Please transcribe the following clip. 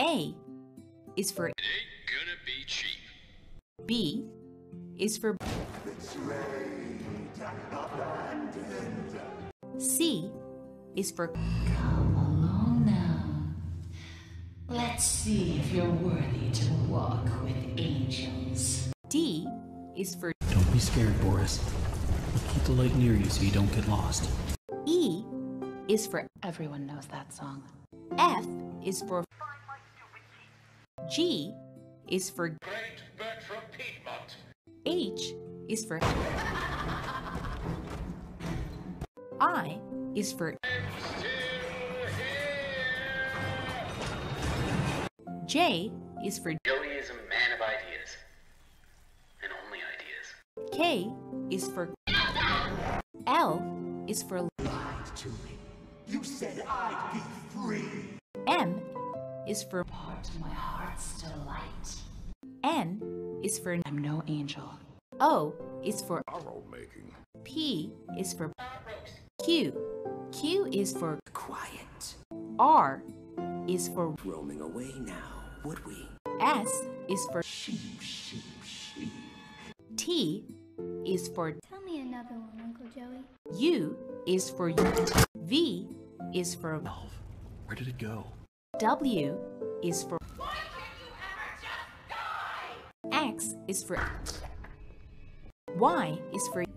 A is for It ain't gonna be cheap. B is for C is for Come along now. Let's see if you're worthy to walk with angels. D is for Don't be scared, Boris. We'll keep the light near you so you don't get lost. E is for Everyone knows that song. F is for G is for Great bird from Piedmont. H is for I is for J is for Joey is a man of ideas. And only ideas. K is for L is for Lied to me. You said I'd be free. M is for Part of my heart's delight. N is for I'm no angel. O is for Arrow making. P is for Q. Q is for Quiet. R is for Roaming away now, would we? S is for Sheep, sheep, sheep. T is for Tell me another one, Uncle Joey. U is for V is for Elf, where did it go? W is for X is for Y is for